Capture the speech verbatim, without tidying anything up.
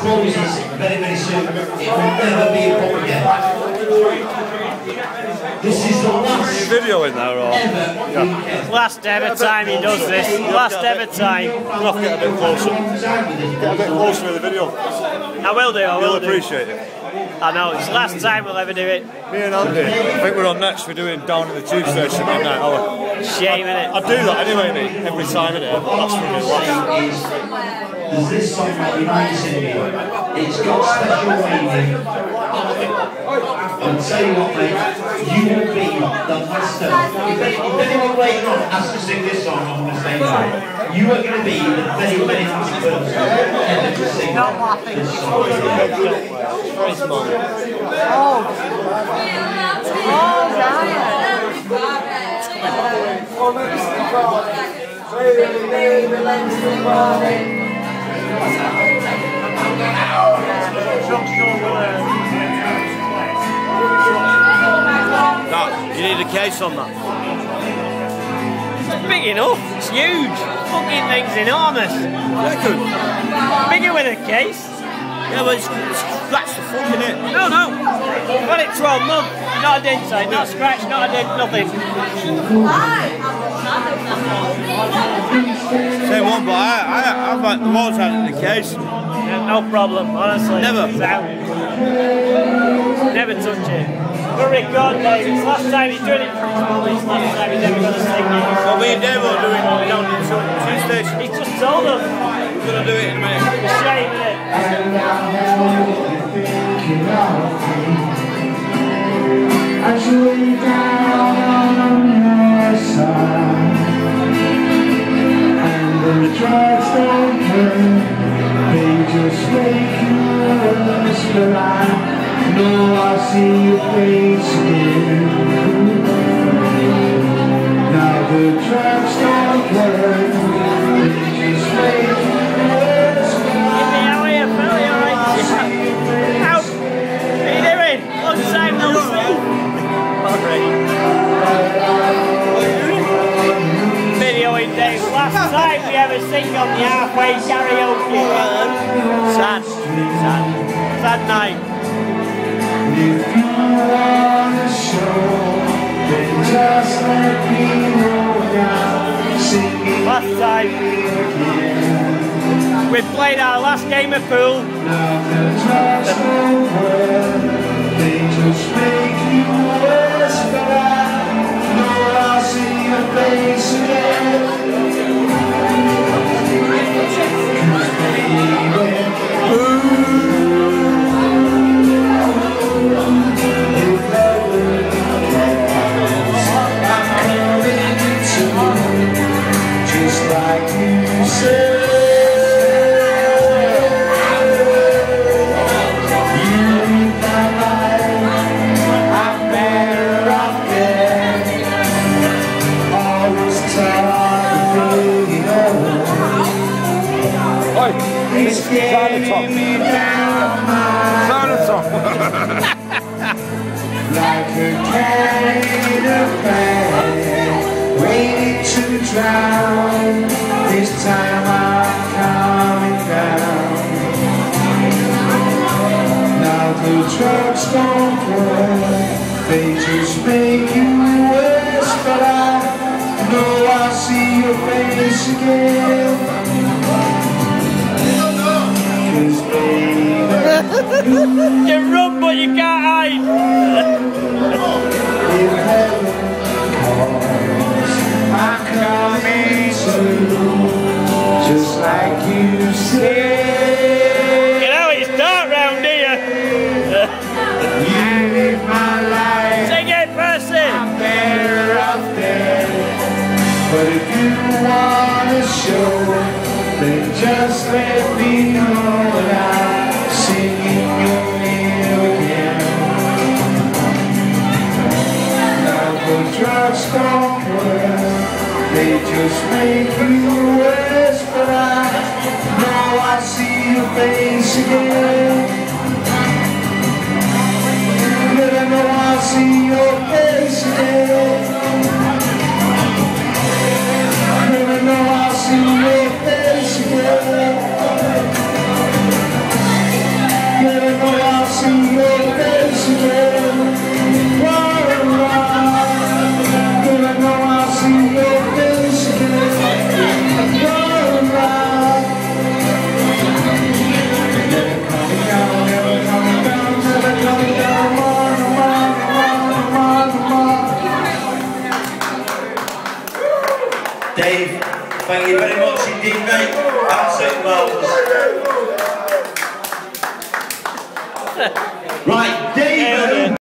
closes very, very soon. It will never be a pub again. This is the last video in there, or? ever Yeah. Last ever time he does this. Last ever time. I'll have to get a bit closer. Get a bit closer with the video. I will do, I will You'll do. appreciate it. I know, it's the last time we'll ever do it. Me and Andy, I think we're on next. We're doing down at the tube station midnight hour. Shame, innit? I do that anyway, mate. Every time, innit? That's for me. There's this song that reminds me. It's got special waiting. I'll tell you what, mate, you will be the master. If anyone later on has to sing this song, I'm going to say that. You are going to be the very, very last person ever to sing this song. Very small. Oh. Oh, No, you need a case on that. It's big enough, it's huge. Fucking thing's enormous. Bigger with a case. Yeah, but it's, it's, that's the fun, innit? No, no. I've had it twelve months. Not a dent inside, not a scratch, not a dent, nothing. Same one, but I, I, I've like the walls out in the case. Yeah, no problem, honestly. Never. It's out. Never touch it. Good record, Dave. It's last time he's doing it for his mum. It's last time he's ever going to sing it. Well, me and Dave are doing it down in the tube station. He's just told them. We're going to do it in a minute. It's a shame, isn't it? As you lay down on your side, and the drugs don't hurt, they just make you worse. But I know I'll see your face again. Now the drugs don't hurt, they just make you worse. How are you, Phil? You alright? How? What are you doing? Long time no see. Videoing Dave. Last time we ever sing on the halfway karaoke. Sad. Sad. Sad night. If you wanna show, then just let me know now. Singing Last time. We played our last game of pool. now the drugs don't work, they just make you worse. But I know I'll see your face again. 'Cause baby, just like you said, you need my life, I'm better off dead. All this time, it's getting me down my like a cat in a bag, waiting to drown. This time I'm coming down. Now the drugs don't work, they just make you worse. But I know I'll see your face again. 'Cause baby, You run but you can't hide. if heaven calls, I'm coming too, just like you said. You know it's dark round here. You live my life, Sing it, Percy. I'm better off dead. But if you wanna show, then just let me know that I'm singing your name again. Now the drugs don't work, they just make you worse. But I know I see your face again. But I know I'll see your face again. But I know I'll see your face again. Thank you very much indeed, mate. Absolutely marvellous. Right, David.